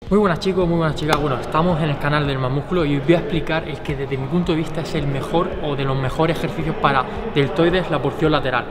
Muy buenas chicos, muy buenas chicas. Bueno, estamos en el canal del Más Músculo y os voy a explicar el que desde mi punto de vista es el mejor o de los mejores ejercicios para deltoides, la porción lateral.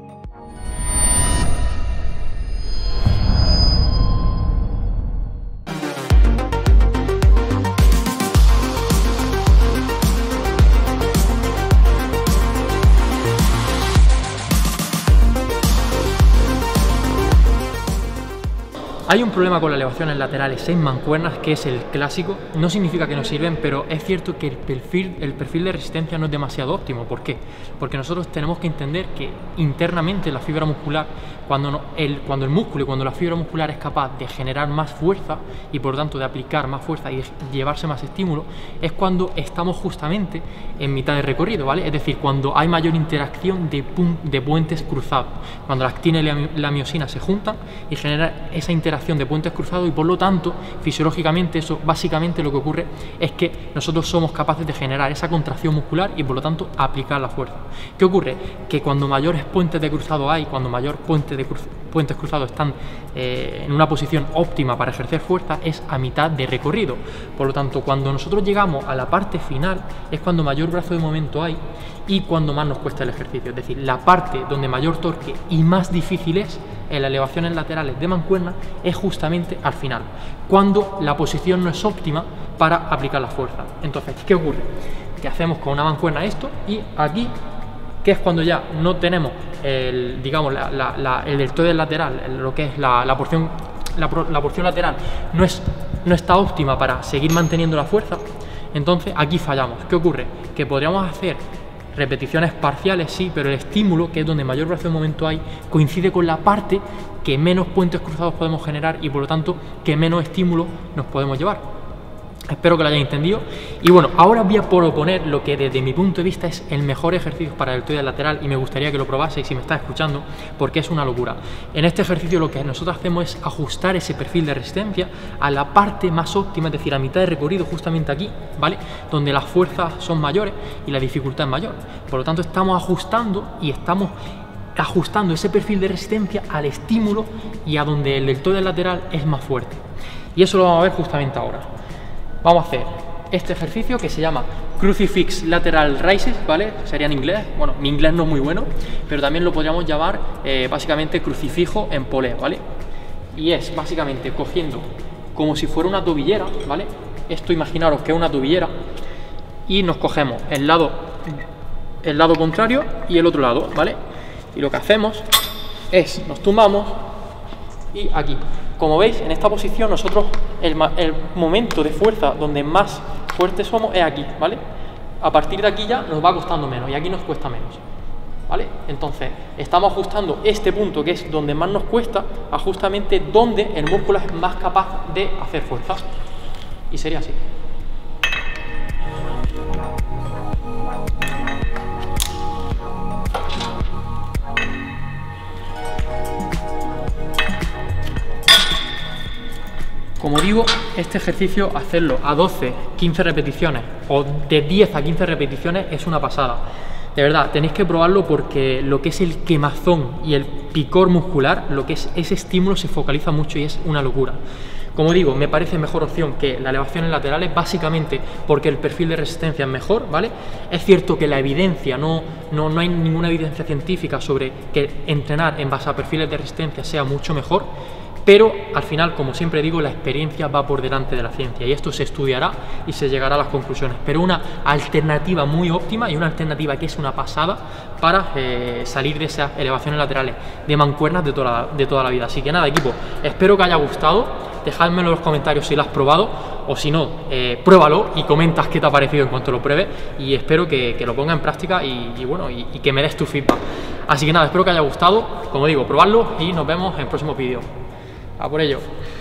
Hay un problema con las elevaciones laterales en mancuernas que es el clásico. No significa que no sirven, pero es cierto que el perfil de resistencia no es demasiado óptimo. ¿Por qué? Porque nosotros tenemos que entender que internamente la fibra muscular, cuando el músculo y cuando la fibra muscular es capaz de generar más fuerza y por lo tanto de aplicar más fuerza y de llevarse más estímulo, es cuando estamos justamente en mitad de recorrido, ¿vale? Es decir, cuando hay mayor interacción de puentes cruzados, cuando la actina y la miosina se juntan y generan esa interacción de puentes cruzados y por lo tanto fisiológicamente eso básicamente lo que ocurre es que nosotros somos capaces de generar esa contracción muscular y por lo tanto aplicar la fuerza. ¿Qué ocurre? Que cuando mayores puentes de cruzado hay, cuando mayor puentes cruzados están en una posición óptima para ejercer fuerza es a mitad de recorrido. Por lo tanto, cuando nosotros llegamos a la parte final es cuando mayor brazo de momento hay y cuando más nos cuesta el ejercicio. Es decir, la parte donde mayor torque y más difícil es en las elevaciones laterales de mancuerna es justamente al final, cuando la posición no es óptima para aplicar la fuerza. Entonces, ¿qué ocurre? Que hacemos con una mancuerna esto y aquí, que es cuando ya no tenemos el deltoide lateral, lo que es la porción lateral no está óptima para seguir manteniendo la fuerza. Entonces aquí fallamos. ¿Qué ocurre? Que podríamos hacer repeticiones parciales, sí, pero el estímulo, que es donde mayor brazo de momento hay, coincide con la parte que menos puentes cruzados podemos generar y por lo tanto que menos estímulo nos podemos llevar. Espero que lo hayáis entendido. Y bueno, ahora voy a proponer lo que desde mi punto de vista es el mejor ejercicio para el deltoide lateral y me gustaría que lo probaseis si me estás escuchando, porque es una locura. En este ejercicio lo que nosotros hacemos es ajustar ese perfil de resistencia a la parte más óptima, es decir, a mitad de recorrido, justamente aquí, ¿vale? Donde las fuerzas son mayores y la dificultad es mayor. Por lo tanto, estamos ajustando ese perfil de resistencia al estímulo y a donde el deltoide lateral es más fuerte. Y eso lo vamos a ver justamente ahora. Vamos a hacer este ejercicio que se llama Crucifix Lateral Raises, ¿vale? Sería en inglés. Bueno, mi inglés no es muy bueno, pero también lo podríamos llamar básicamente crucifijo en polea, ¿vale? Y es básicamente cogiendo como si fuera una tobillera, ¿vale? Esto imaginaros que es una tobillera y nos cogemos el lado contrario y el otro lado, ¿vale? Y lo que hacemos es nos tumbamos y aquí. Como veis, en esta posición nosotros el momento de fuerza donde más fuertes somos es aquí, ¿vale? A partir de aquí ya nos va costando menos y aquí nos cuesta menos, ¿vale? Entonces, estamos ajustando este punto que es donde más nos cuesta a justamente donde el músculo es más capaz de hacer fuerza. Y sería así. Como digo, este ejercicio, hacerlo a 12, 15 repeticiones o de 10 a 15 repeticiones es una pasada. De verdad, tenéis que probarlo porque lo que es el quemazón y el picor muscular, lo que es ese estímulo se focaliza mucho y es una locura. Como digo, me parece mejor opción que las elevaciones laterales, básicamente porque el perfil de resistencia es mejor, ¿vale? Es cierto que la evidencia, no hay ninguna evidencia científica sobre que entrenar en base a perfiles de resistencia sea mucho mejor, pero al final, como siempre digo, la experiencia va por delante de la ciencia y esto se estudiará y se llegará a las conclusiones. Pero una alternativa muy óptima y una alternativa que es una pasada para salir de esas elevaciones laterales de mancuernas de toda la vida. Así que nada, equipo, espero que haya gustado. Dejádmelo en los comentarios si lo has probado o si no, pruébalo y comentas qué te ha parecido en cuanto lo pruebes y espero que lo ponga en práctica y que me des tu feedback. Así que nada, espero que haya gustado. Como digo, probadlo y nos vemos en el próximo vídeo. A por ello.